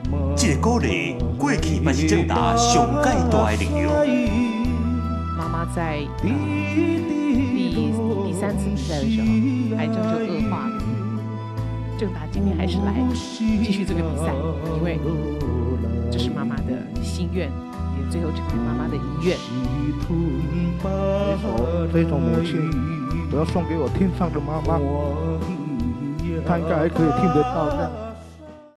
这个鼓励，过去嘛是正达上介大的力量。 妈妈在第三次比赛的时候，癌症就恶化了。正达今天还是来继续这个比赛，因为这是妈妈的心愿，也最后成为妈妈的遗愿。 这首母亲，我要送给我天上的妈妈，她应该还可以听得到的。